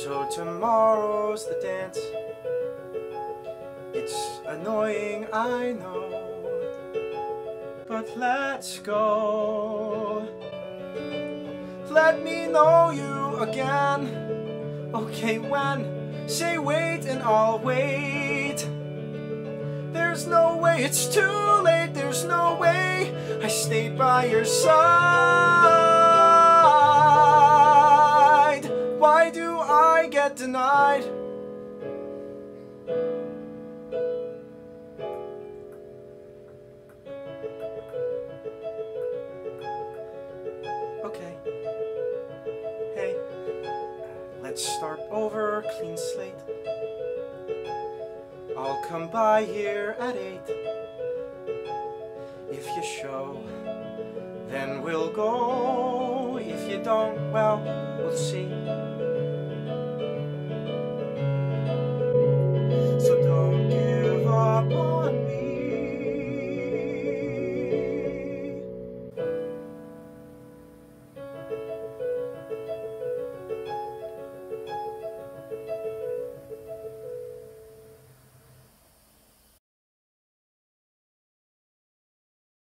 So tomorrow's the dance. It's annoying, I know, but let's go. Let me know you again. Okay, when? Say wait and I'll wait. There's no way it's too late. There's no way I stayed by your side. Why do I get denied? Okay. Hey, let's start over, clean slate. I'll come by here at 8. If you show, then we'll go. If you don't, well, we'll see.